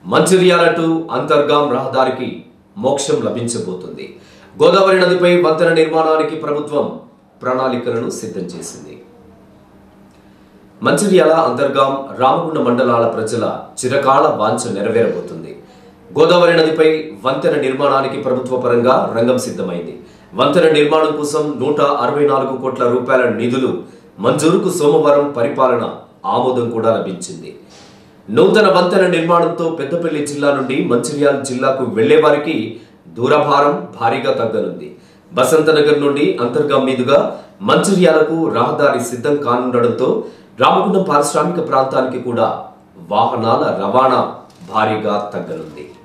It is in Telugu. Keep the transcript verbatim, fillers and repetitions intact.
మంచిర్యాల టు అంతర్గాం రహదారికి మోక్షం లభించబోతుంది. గోదావరి నదిపై వంతెన నిర్మాణానికి ప్రభుత్వం ప్రణాళికలను సిద్ధం చేసింది. మంచిర్యాల అంతర్గాం రామగుండ మండలాల ప్రజల చిరకాల వాంఛ నెరవేరబోతుంది. గోదావరి నదిపై వంతెన నిర్మాణానికి ప్రభుత్వ పరంగా రంగం సిద్ధమైంది. వంతెన నిర్మాణం కోసం నూట అరవై నాలుగు కోట్ల రూపాయల నిధులు మంజూరుకు సోమవారం పరిపాలన ఆమోదం కూడా లభించింది. నూతన వంతెన నిర్మాణంతో పెద్దపల్లి జిల్లా నుండి మంచిర్యాల జిల్లాకు వెళ్లే వారికి దూరభారం భారీగా తగ్గనుంది. బసంతనగర్ నుండి అంతర్గాం మీదుగా మంచిర్యాలకు రహదారి సిద్ధం కానుండడంతో రామగుండం పారిశ్రామిక ప్రాంతానికి కూడా వాహనాల రవాణా భారీగా తగ్గనుంది.